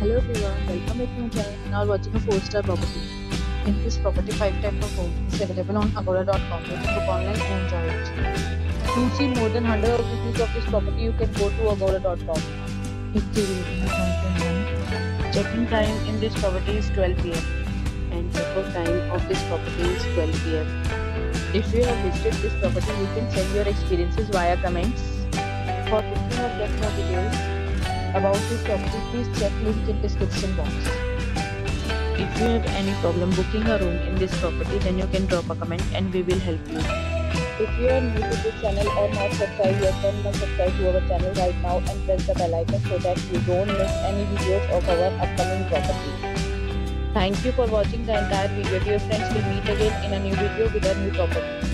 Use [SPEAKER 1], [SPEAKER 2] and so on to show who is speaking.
[SPEAKER 1] Hello everyone, welcome back to my channel. Now watching a 4-star property. In this property, 5 type of home is available on Agoda.com. You can book online and enjoy it. To see more than 100 of reviews of this property, you can go to Agoda.com. Its rating is 9.1. Check-in time in this property is 12 p.m. and check-out time of this property is 12 p.m. If you have visited this property, you can send your experiences via comments. For booking or get more details about this property, please check link in description box. If you have any problem booking a room in this property, then you can drop a comment and we will help you. If you are new to this channel or not subscribed yet, then must subscribe to our channel right now and press the bell icon so that you don't miss any videos of our upcoming property. Thank you for watching the entire video. Dear friends, we'll meet again in a new video with a new property.